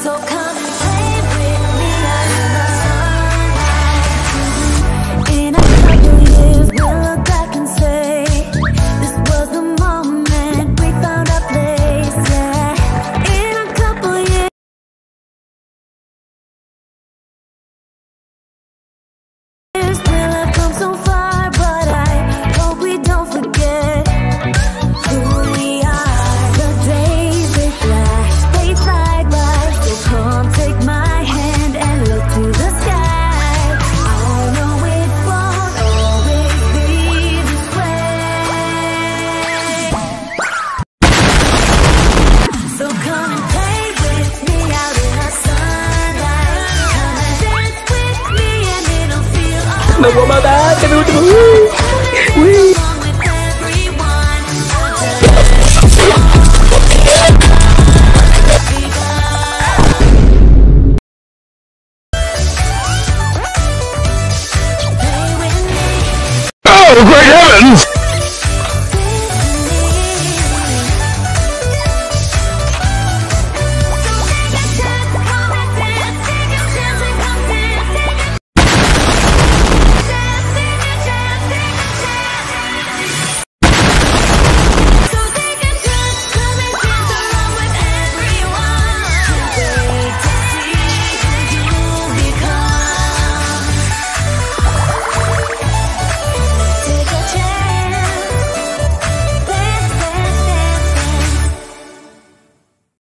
So come and play with me out in the sunlight. In a couple years we'll look back and say, this was the moment we found our place, yeah. In a couple years we'll have come so far, but I hope we don't forget who we are. The days they flash, they fly by, so come take my hand and look to the sky. I know it won't always be this way. So come and play with me out in the sunlight. Come and dance with me and it'll feel alright. Não vou mandar, cadê o último? Ui.